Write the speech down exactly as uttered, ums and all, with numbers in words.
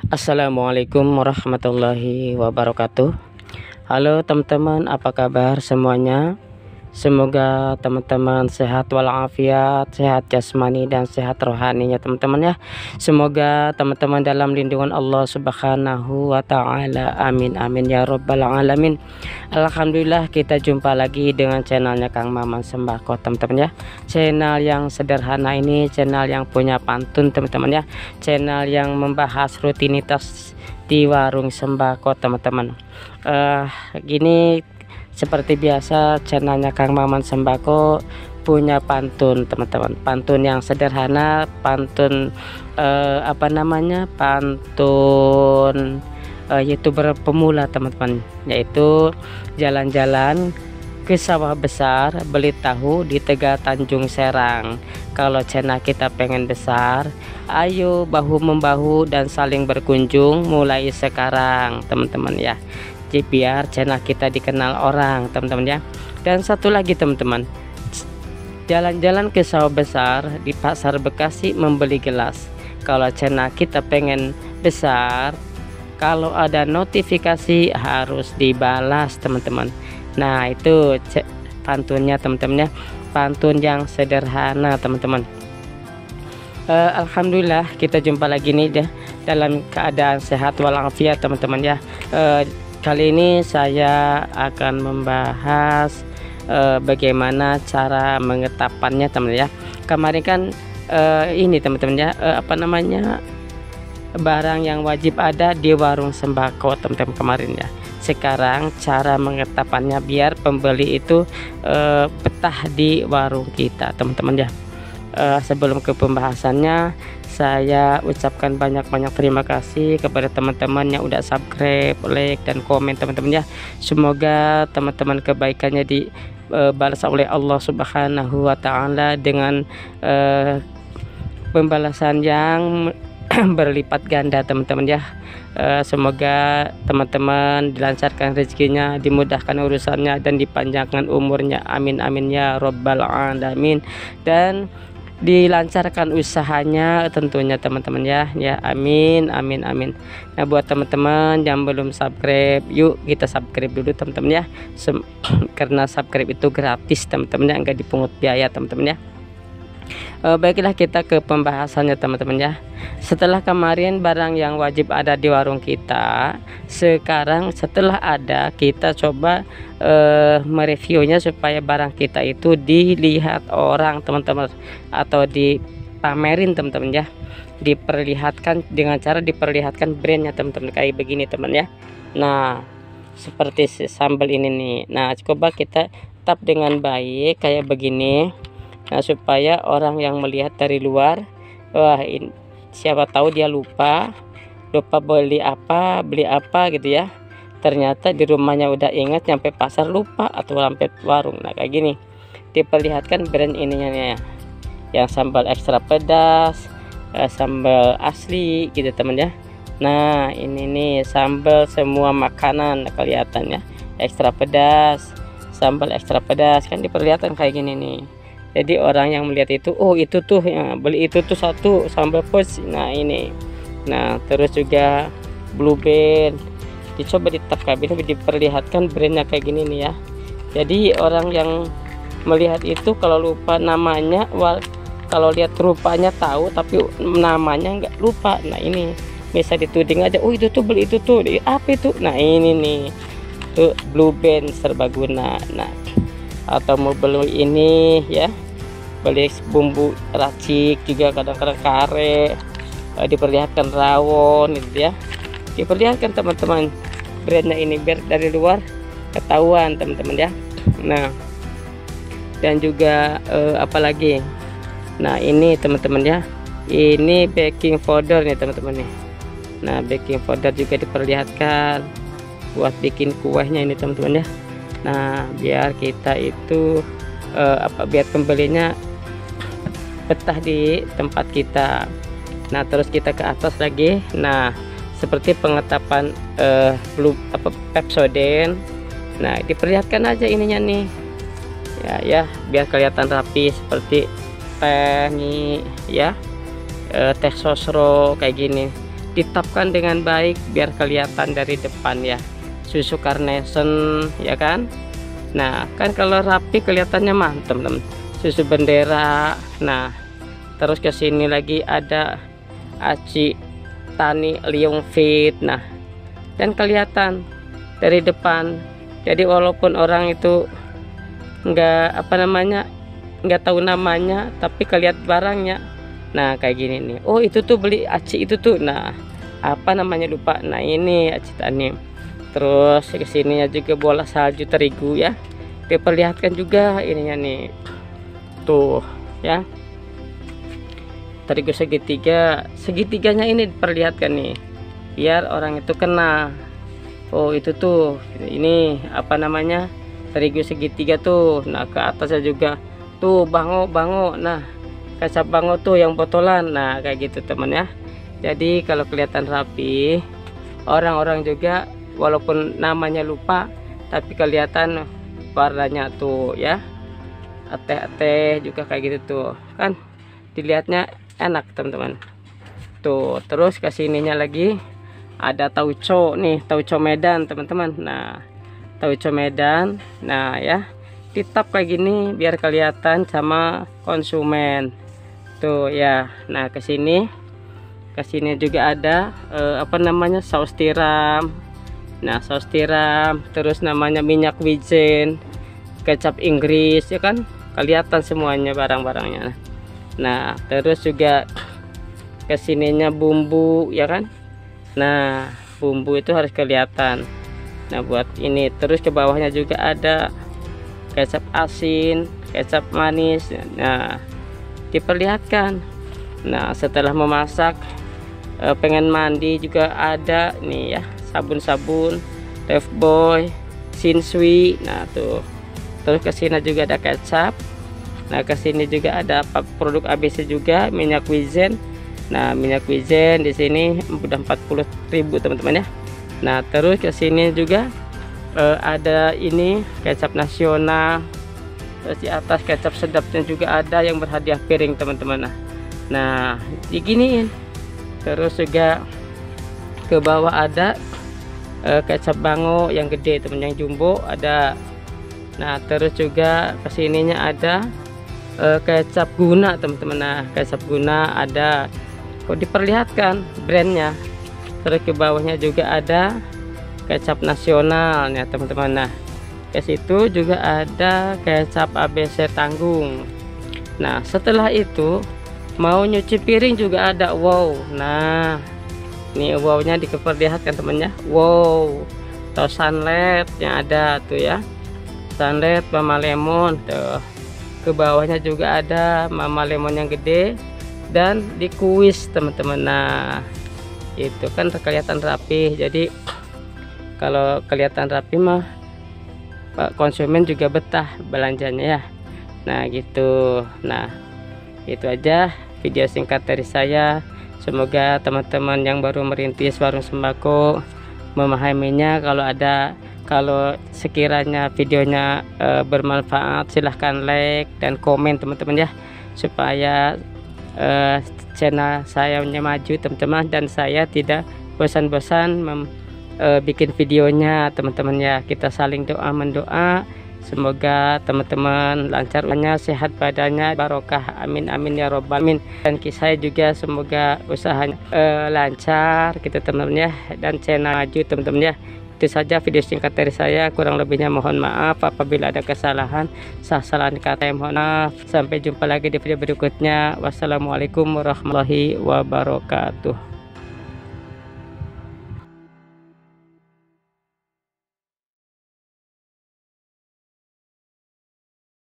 Assalamualaikum warahmatullahi wabarakatuh. Halo teman-teman, apa kabar semuanya? Semoga teman-teman sehat walafiat, sehat jasmani dan sehat rohaninya teman-teman ya. Semoga teman-teman dalam lindungan Allah Subhanahu wa taala. Amin amin ya rabbal alamin. Alhamdulillah, kita jumpa lagi dengan channelnya Kang Maman Sembako teman-teman ya. Channel yang sederhana ini, channel yang punya pantun teman-teman ya. Channel yang membahas rutinitas di warung sembako teman-teman. Uh, gini Seperti biasa, channelnya Kang Maman Sembako punya pantun teman-teman. Pantun yang sederhana, pantun eh, apa namanya, pantun eh, youtuber pemula teman-teman, yaitu jalan-jalan ke sawah besar beli tahu di Tegal Tanjung Serang. Kalau channel kita pengen besar, ayo bahu membahu dan saling berkunjung mulai sekarang teman-teman ya. Jadi biar channel kita dikenal orang teman-teman ya. Dan satu lagi teman-teman, jalan-jalan ke sawah besar di pasar Bekasi membeli gelas. Kalau channel kita pengen besar, kalau ada notifikasi harus dibalas teman-teman. Nah itu pantunnya teman-teman ya, pantun yang sederhana teman-teman. uh, Alhamdulillah, kita jumpa lagi nih ya, dalam keadaan sehat walafiat teman-teman ya. uh, Kali ini saya akan membahas uh, bagaimana cara mengetapannya teman ya. Kemarin kan uh, ini teman-teman ya, uh, apa namanya, barang yang wajib ada di warung sembako teman-teman kemarin ya. Sekarang cara mengetapannya biar pembeli itu uh, betah di warung kita teman-teman ya. Uh, sebelum ke pembahasannya, saya ucapkan banyak-banyak terima kasih kepada teman-teman yang udah subscribe, like, dan komen teman-teman ya. Semoga teman-teman kebaikannya dibalas uh, oleh Allah Subhanahu wa taala dengan uh, pembalasan yang berlipat ganda teman-teman ya. Uh, semoga teman-teman dilancarkan rezekinya, dimudahkan urusannya, dan dipanjangkan umurnya. Amin amin ya robbal alamin. Dan dilancarkan usahanya tentunya teman-teman ya. Ya amin amin amin. Nah buat teman-teman yang belum subscribe, yuk kita subscribe dulu teman-teman ya. Sem karena subscribe itu gratis teman-teman ya, enggak dipungut biaya teman-teman ya. Uh, baiklah, kita ke pembahasannya teman-teman ya. Setelah kemarin barang yang wajib ada di warung kita, sekarang setelah ada kita coba uh, mereviewnya supaya barang kita itu dilihat orang teman-teman, atau dipamerin teman-teman ya, diperlihatkan dengan cara diperlihatkan brandnya teman-teman, kayak begini teman ya. Nah seperti sambal ini nih. Nah coba kita tap dengan baik kayak begini. Nah supaya orang yang melihat dari luar, wah ini, siapa tahu dia lupa lupa beli apa beli apa gitu ya, ternyata di rumahnya udah ingat, nyampe pasar lupa atau sampai warung. Nah kayak gini diperlihatkan brand ininya ya, yang sambal ekstra pedas, eh, sambal asli gitu teman ya. Nah ini nih sambal semua makanan kelihatannya ekstra pedas, sambal ekstra pedas kan diperlihatkan kayak gini nih. Jadi orang yang melihat itu, oh itu tuh ya, beli itu tuh satu sambal pos. Nah ini, nah terus juga Blue Band, dicoba di tap kabin diperlihatkan brandnya kayak gini nih ya. Jadi orang yang melihat itu kalau lupa namanya, wal kalau lihat rupanya tahu tapi namanya nggak lupa. Nah ini bisa dituding aja, oh itu tuh beli itu tuh di apa itu. Nah ini nih tuh Blue Band serbaguna. Nah atau mau beli ini ya, beli bumbu racik juga, kadang-kadang kare, eh, diperlihatkan rawon gitu ya, diperlihatkan teman-teman brandnya ini biar dari luar ketahuan teman-teman ya. Nah dan juga eh, apalagi, nah ini teman-teman ya, ini baking powder nih teman-teman nih. Nah baking powder juga diperlihatkan buat bikin kuahnya ini teman-teman ya. Nah biar kita itu eh, apa biar pembelinya betah di tempat kita. Nah terus kita ke atas lagi. Nah seperti pengetapan eh, blue apa Pepsodent. Nah diperlihatkan aja ininya nih ya ya, biar kelihatan rapi seperti teh nih ya, e, teh sosro kayak gini. ditapkan dengan baik biar kelihatan dari depan ya. Susu carnation ya kan. Nah kan kalau rapi kelihatannya mantap teman. Susu bendera. Nah terus ke sini lagi ada aci tani liung fit. Nah dan kelihatan dari depan. Jadi walaupun orang itu nggak apa namanya nggak tahu namanya, tapi kelihatan barangnya. Nah kayak gini nih, oh itu tuh beli aci itu tuh, nah apa namanya lupa. Nah ini aci tani. Terus kesininya juga bola salju terigu ya, diperlihatkan juga ininya nih tuh ya, terigu segitiga. Segitiganya ini diperlihatkan nih biar orang itu kena. Oh itu tuh ini apa namanya terigu segitiga tuh. Nah ke atasnya juga tuh bango bango. Nah kecap bango tuh yang botolan. Nah kayak gitu teman ya. Jadi kalau kelihatan rapi, orang-orang juga walaupun namanya lupa tapi kelihatan warnanya tuh ya. Ate-ate juga kayak gitu tuh kan, dilihatnya enak teman-teman tuh. Terus kesininya lagi ada tauco nih, tauco Medan teman-teman. Nah tauco Medan, nah ya ditap kayak gini biar kelihatan sama konsumen tuh ya. Nah kesini kesini juga ada eh, apa namanya saus tiram. Nah saus tiram, terus namanya minyak wijen, kecap Inggris ya kan, kelihatan semuanya barang-barangnya. Nah terus juga kesininya bumbu ya kan. Nah bumbu itu harus kelihatan. Nah buat ini terus ke bawahnya juga ada kecap asin, kecap manis. Nah diperlihatkan. Nah setelah memasak eh, pengen mandi juga ada nih ya, sabun-sabun Lifebuoy, Shinsui. Nah tuh terus kesini juga ada kecap. Nah kesini juga ada produk A B C juga, minyak wijen. Nah minyak wijen di sini udah empat puluh ribu teman-teman ya. Nah terus kesini juga Uh, ada ini kecap nasional. Terus di atas kecap sedapnya juga ada yang berhadiah piring teman-teman. Nah, nah diginiin. Terus juga ke bawah ada uh, kecap bango yang gede teman, yang jumbo ada. Nah terus juga kesininya ada uh, kecap guna teman-teman. Nah kecap guna ada, kok diperlihatkan brandnya. Terus ke bawahnya juga ada kecap nasional ya teman-teman. Nah ke situ juga ada kecap A B C tanggung. Nah setelah itu mau nyuci piring juga ada. Wow, nah ini wownya diperlihatkan temennya. Wow, atau sunlight yang ada tuh ya, sunlight mama lemon tuh. Ke bawahnya juga ada mama lemon yang gede dan di kuis teman-teman. Nah itu kan kelihatan rapi. Jadi kalau kelihatan rapi mah Pak konsumen juga betah belanjanya ya. Nah gitu. Nah itu aja video singkat dari saya. Semoga teman-teman yang baru merintis warung sembako memahaminya. Kalau ada kalau sekiranya videonya e, bermanfaat, silahkan like dan komen teman-teman ya, supaya e, channel saya maju teman-teman, dan saya tidak bosan-bosan mem Uh, bikin videonya teman-teman ya. Kita saling doa mendoa, semoga teman-teman lancarnya, sehat badannya, barokah, amin amin ya robbal alamin. Dan saya juga semoga usahanya uh, lancar gitu teman-teman ya, dan channel maju teman-teman ya. Itu saja video singkat dari saya, kurang lebihnya mohon maaf apabila ada kesalahan. Salah kata mohon maaf. Sampai jumpa lagi di video berikutnya. Wassalamualaikum warahmatullahi wabarakatuh.